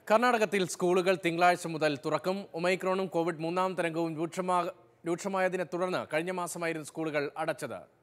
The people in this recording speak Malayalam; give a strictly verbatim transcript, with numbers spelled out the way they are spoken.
കർണാടകത്തിൽ സ്കൂളുകൾ തിങ്കളാഴ്ച മുതൽ തുറക്കും. ഒമൈക്രോണും കോവിഡ് മൂന്നാം തരംഗവും രൂക്ഷമായതിനെ തുടർന്ന് കഴിഞ്ഞ മാസമായിരുന്നു സ്കൂളുകൾ അടച്ചത്.